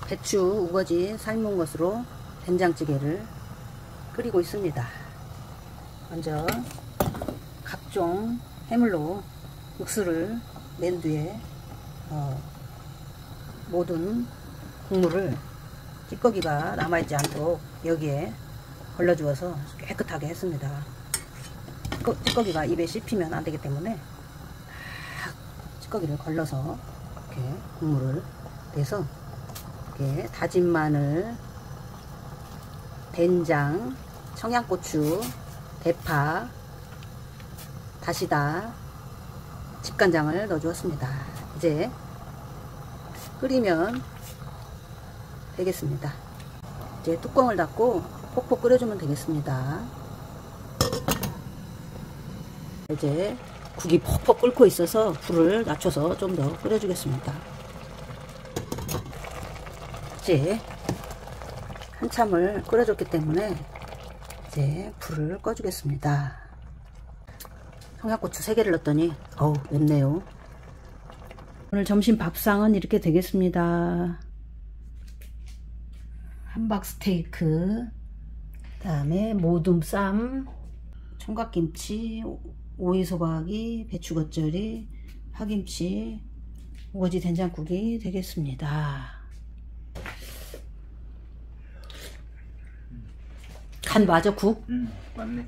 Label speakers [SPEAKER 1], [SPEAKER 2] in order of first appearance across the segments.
[SPEAKER 1] 배추, 우거지 삶은 것으로 된장찌개를 끓이고 있습니다. 먼저 각종 해물로 육수를 낸 뒤에 모든 국물을 찌꺼기가 남아있지 않도록 여기에 걸러주어서 깨끗하게 했습니다. 찌꺼기가 입에 씹히면 안 되기 때문에 찌꺼기를 걸러서 이렇게 국물을 내서 이렇게 다진 마늘, 된장, 청양고추, 대파, 다시다, 집간장을 넣어주었습니다. 이제 끓이면 되겠습니다. 이제 뚜껑을 닫고 폭폭 끓여주면 되겠습니다. 이제 국이 퍽퍽 끓고 있어서 불을 낮춰서 좀 더 끓여주겠습니다. 이제 한참을 끓여줬기 때문에 이제 불을 꺼주겠습니다. 청양고추 3개를 넣었더니 어우 맵네요. 오늘 점심 밥상은 이렇게 되겠습니다. 함박 스테이크, 그 다음에 모둠쌈, 총각김치, 오이소박이, 배추겉절이, 파김치, 우거지 된장국이 되겠습니다. 간 맞아 국?
[SPEAKER 2] 맞네.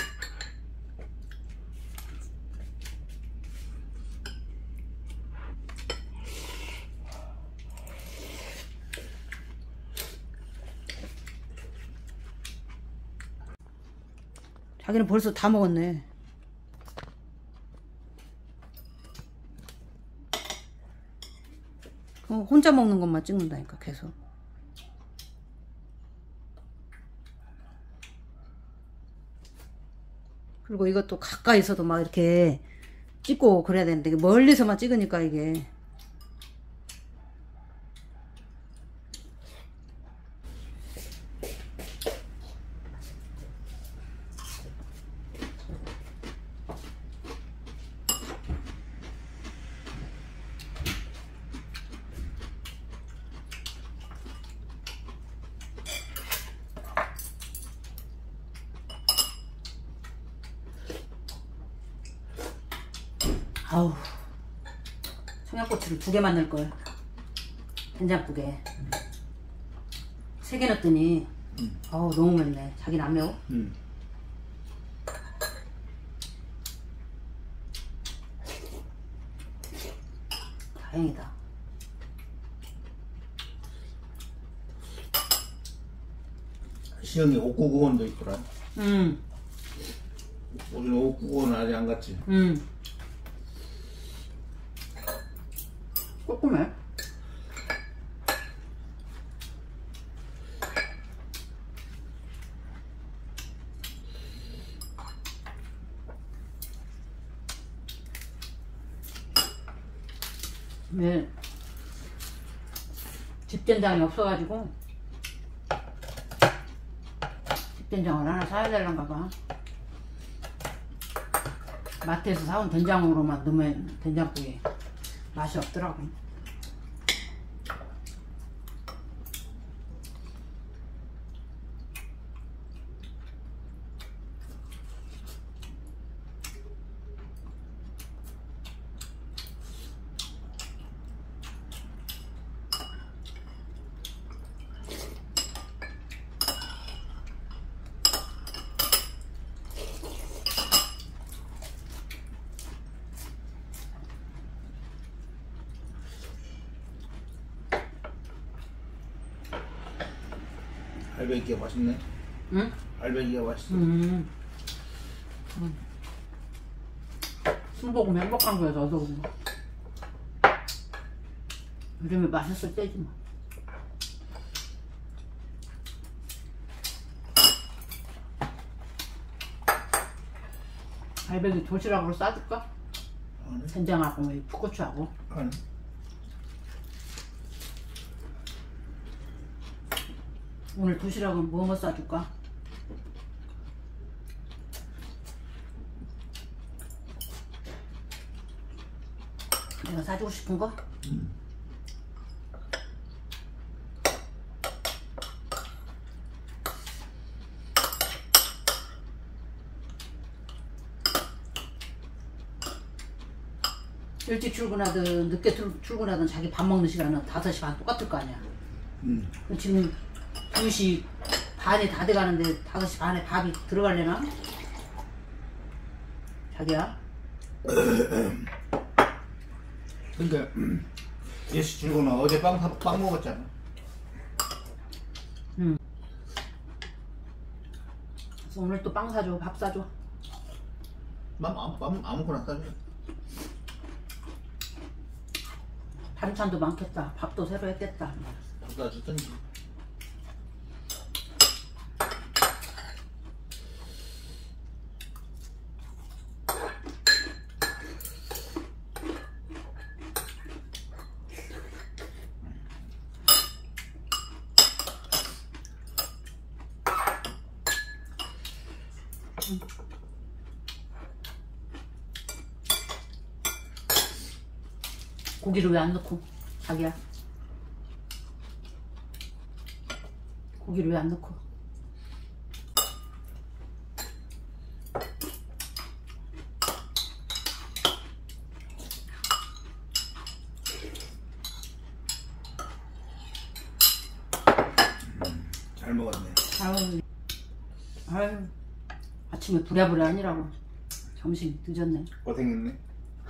[SPEAKER 1] 자기는 벌써 다 먹었네. 혼자 먹는 것만 찍는다니까 계속. 그리고 이것도 가까이서도 막 이렇게 찍고 그래야 되는데 멀리서만 찍으니까 이게 아우, 청양고추를 2개만 넣을걸. 된장국에 3개 넣었더니 아우 너무 맵네. 자기는 안 매워? 다행이다.
[SPEAKER 2] 시영이 옥구구원도 있더라. 우리는 옥구구원 아직 안 갔지.
[SPEAKER 1] 꼬꾸매. 네. 집된장이 없어가지고 집된장을 하나 사야 되려는가 봐. 마트에서 사온 된장으로만 넣으면 된장국에 맛이 없더라고.
[SPEAKER 2] 알배기가 맛있네.
[SPEAKER 1] 응?
[SPEAKER 2] 알배기가 맛있어.
[SPEAKER 1] 순복음 행복한 거야 너도. 요즘에 맛있을 때지 뭐. 알배기 도시락으로 싸줄까?
[SPEAKER 2] 아니.
[SPEAKER 1] 된장하고 풋고추하고.
[SPEAKER 2] 아니.
[SPEAKER 1] 오늘 도시락은 뭐 싸줄까? 내가 사주고 싶은 거? 일찍 출근하든 늦게 출근하든 자기 밥 먹는 시간은 5시 반 똑같을 거 아니야. 지금 2시 반이 다 돼가는데 5시 반에 밥이 들어갈래나? 자기야?
[SPEAKER 2] 근데 예시 출근은 어제 빵 먹었잖아.
[SPEAKER 1] 그래서 오늘 또 빵 사줘, 밥 사줘.
[SPEAKER 2] 아무거나 사줘.
[SPEAKER 1] 반찬도 많겠다. 밥도 새로 했겠다.
[SPEAKER 2] 밥 사주든지.
[SPEAKER 1] 고기를 왜 안 넣고? 자기야, 고기를 왜 안 넣고?
[SPEAKER 2] 잘 먹었네.
[SPEAKER 1] 아유, 아침에 부랴부랴 아니라고. 점심 늦었네.
[SPEAKER 2] 고생했네.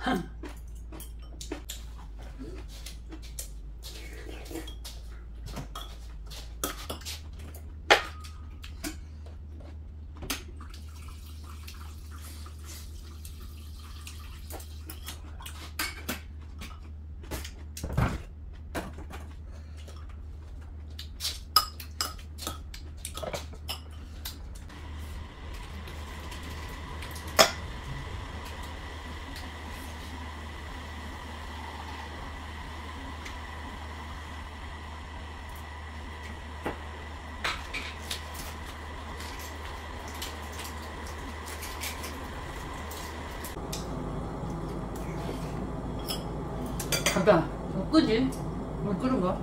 [SPEAKER 1] 잠깐, 이거 끄지? 물 끓은 거?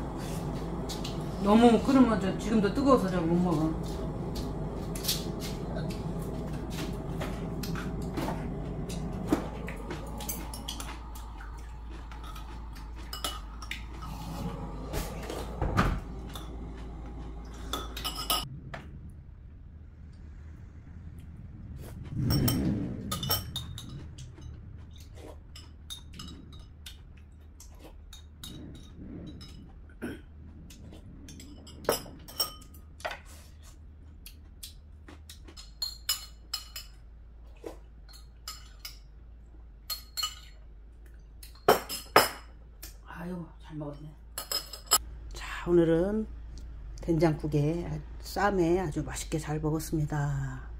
[SPEAKER 1] 너무 끓으면 저 지금도 뜨거워서 잘 못 먹어. 아유, 잘 먹었네. 자, 오늘은 된장국에 쌈에 아주 맛있게 잘 먹었습니다.